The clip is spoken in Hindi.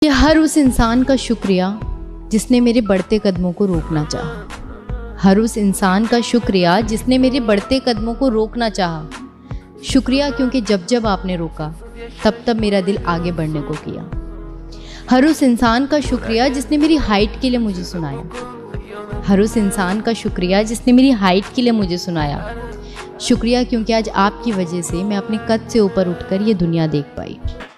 कि हर उस इंसान का शुक्रिया जिसने मेरे बढ़ते कदमों को रोकना चाहा। हर उस इंसान का शुक्रिया जिसने मेरे बढ़ते कदमों को रोकना चाहा। शुक्रिया क्योंकि जब जब आपने रोका तब तब मेरा दिल आगे बढ़ने को किया। हर उस इंसान का शुक्रिया जिसने मेरी हाइट के लिए मुझे सुनाया। हर उस इंसान का शुक्रिया जिसने मेरी हाइट के लिए मुझे सुनाया। शुक्रिया क्योंकि आज आपकी वजह से मैं अपने कद से ऊपर उठकर ये दुनिया देख पाई।